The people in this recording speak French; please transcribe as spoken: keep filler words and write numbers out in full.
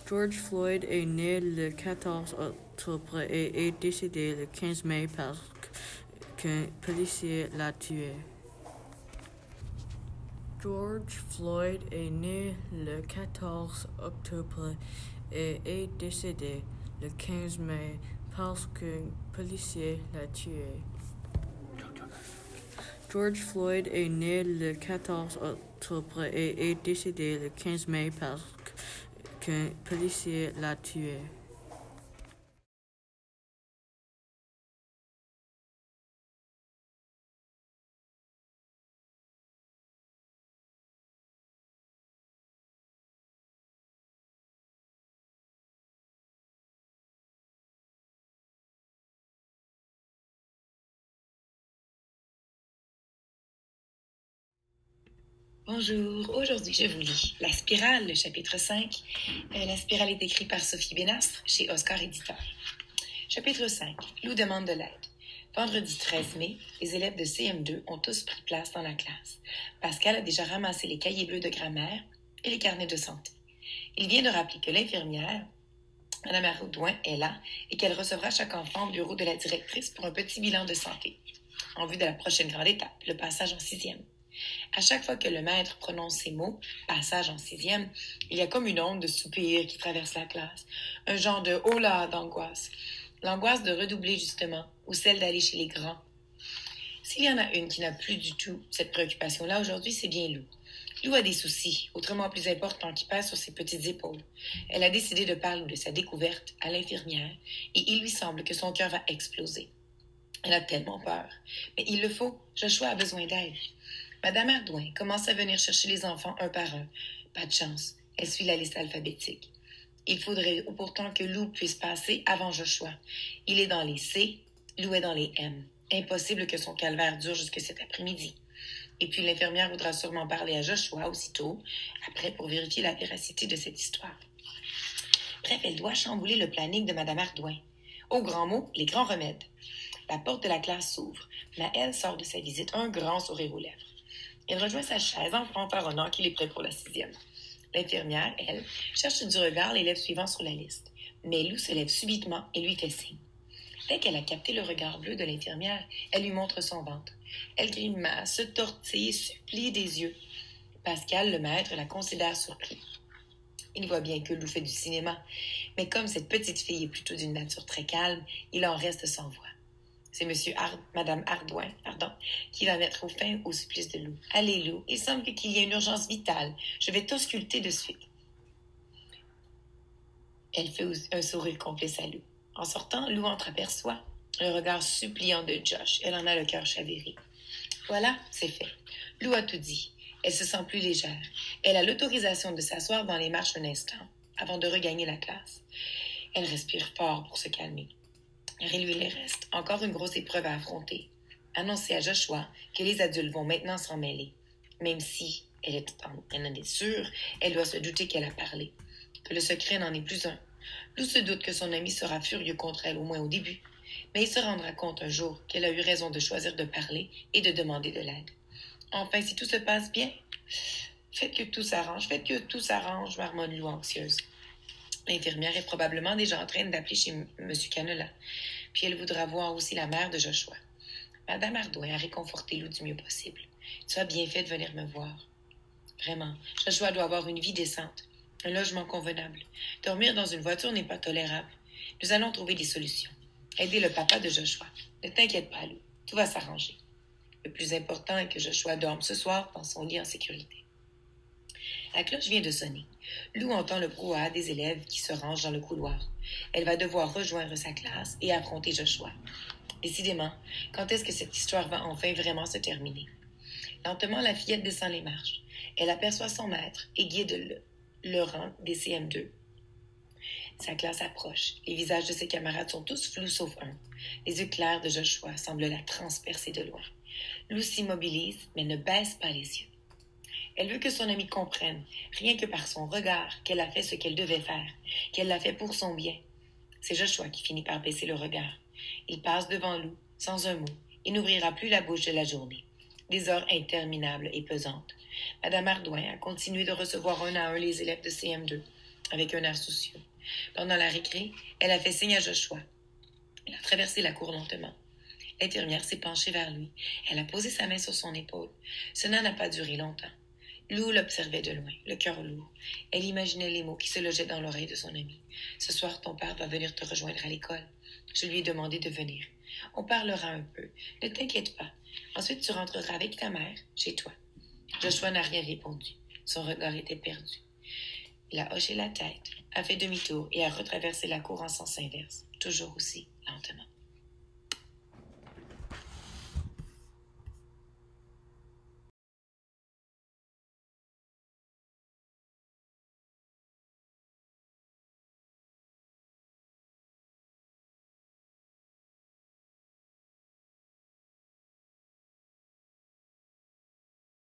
George Floyd est né le quatorze octobre et est décédé le quinze mai parce qu'un policier l'a tué. George Floyd est né le quatorze octobre et est décédé le quinze mai parce qu'un policier l'a tué. George Floyd est né le quatorze octobre et est décédé le quinze mai parce qu'un policier l'a tué. Bonjour, aujourd'hui je vous lis La Spirale, le chapitre cinq. Euh, la Spirale est écrite par Sophie Bénastre chez Oscar Éditeur. Chapitre cinq. Lou demande de l'aide. Vendredi treize mai, les élèves de C M deux ont tous pris place dans la classe. Pascal a déjà ramassé les cahiers bleus de grammaire et les carnets de santé. Il vient de rappeler que l'infirmière, Mme Ardouin, est là et qu'elle recevra chaque enfant au bureau de la directrice pour un petit bilan de santé, en vue de la prochaine grande étape, le passage en sixième. À chaque fois que le maître prononce ces mots, passage en sixième, il y a comme une onde de soupir qui traverse la classe, un genre de « oh là » d'angoisse. L'angoisse de redoubler justement, ou celle d'aller chez les grands. S'il y en a une qui n'a plus du tout cette préoccupation-là aujourd'hui, c'est bien Lou. Lou a des soucis, autrement plus importants, qui pèsent sur ses petites épaules. Elle a décidé de parler de sa découverte à l'infirmière, et il lui semble que son cœur va exploser. Elle a tellement peur. Mais il le faut, Joshua a besoin d'aide. Madame Ardouin commence à venir chercher les enfants un par un. Pas de chance, elle suit la liste alphabétique. Il faudrait pourtant que Lou puisse passer avant Joshua. Il est dans les C, Lou est dans les M. Impossible que son calvaire dure jusque cet après-midi. Et puis l'infirmière voudra sûrement parler à Joshua aussitôt, après pour vérifier la véracité de cette histoire. Bref, elle doit chambouler le planning de Madame Ardouin. Au grand mot, les grands remèdes. La porte de la classe s'ouvre. Maëlle sort de sa visite un grand sourire aux lèvres. Elle rejoint sa chaise en fanfaronnant qu'il est prêt pour la sixième. L'infirmière, elle, cherche du regard l'élève suivant sur la liste. Mais Lou se lève subitement et lui fait signe. Dès qu'elle a capté le regard bleu de l'infirmière, elle lui montre son ventre. Elle grimace, se tortille, supplie des yeux. Pascal, le maître, la considère surpris. Il voit bien que Lou fait du cinéma, mais comme cette petite fille est plutôt d'une nature très calme, il en reste sans voix. C'est Monsieur Ard... Madame Ardouin, pardon, qui va mettre au fin au supplice de Lou. Allez, Lou, il semble qu'il y a une urgence vitale. Je vais t'ausculter de suite. Elle fait un sourire complice à Lou. En sortant, Lou entreaperçoit le regard suppliant de Josh. Elle en a le cœur chaviré. Voilà, c'est fait. Lou a tout dit. Elle se sent plus légère. Elle a l'autorisation de s'asseoir dans les marches un instant, avant de regagner la classe. Elle respire fort pour se calmer. Car il lui reste encore une grosse épreuve à affronter. Annoncer à Joshua que les adultes vont maintenant s'en mêler. Même si elle, est, elle en est sûre, elle doit se douter qu'elle a parlé. Que le secret n'en est plus un. Lou se doute que son ami sera furieux contre elle, au moins au début. Mais il se rendra compte un jour qu'elle a eu raison de choisir de parler et de demander de l'aide. Enfin, si tout se passe bien, faites que tout s'arrange, faites que tout s'arrange, marmonne Lou anxieuse. L'infirmière est probablement déjà en train d'appeler chez M. Canola. Puis elle voudra voir aussi la mère de Joshua. Madame Ardouin a réconforté Lou du mieux possible. Tu as bien fait de venir me voir. Vraiment, Joshua doit avoir une vie décente, un logement convenable. Dormir dans une voiture n'est pas tolérable. Nous allons trouver des solutions. Aider le papa de Joshua. Ne t'inquiète pas, Lou. Tout va s'arranger. Le plus important est que Joshua dorme ce soir dans son lit en sécurité. La cloche vient de sonner. Lou entend le brouhaha des élèves qui se rangent dans le couloir. Elle va devoir rejoindre sa classe et affronter Joshua. Décidément, quand est-ce que cette histoire va enfin vraiment se terminer? Lentement, la fillette descend les marches. Elle aperçoit son maître et guide le, le rang des C M deux. Sa classe approche. Les visages de ses camarades sont tous flous sauf un. Les yeux clairs de Joshua semblent la transpercer de loin. Lou s'immobilise, mais ne baisse pas les yeux. Elle veut que son amie comprenne, rien que par son regard, qu'elle a fait ce qu'elle devait faire, qu'elle l'a fait pour son bien. C'est Joshua qui finit par baisser le regard. Il passe devant Lou, sans un mot, et n'ouvrira plus la bouche de la journée. Des heures interminables et pesantes. Madame Ardouin a continué de recevoir un à un les élèves de C M deux. avec un air soucieux. Pendant la récré, elle a fait signe à Joshua. Elle a traversé la cour lentement. L'infirmière s'est penchée vers lui. Elle a posé sa main sur son épaule. Cela n'a pas duré longtemps. Lou l'observait de loin, le cœur lourd. Elle imaginait les mots qui se logeaient dans l'oreille de son ami. « Ce soir, ton père va venir te rejoindre à l'école. Je lui ai demandé de venir. On parlera un peu. Ne t'inquiète pas. Ensuite, tu rentreras avec ta mère, chez toi. » Joshua n'a rien répondu. Son regard était perdu. Il a hoché la tête, a fait demi-tour et a retraversé la cour en sens inverse, toujours aussi lentement.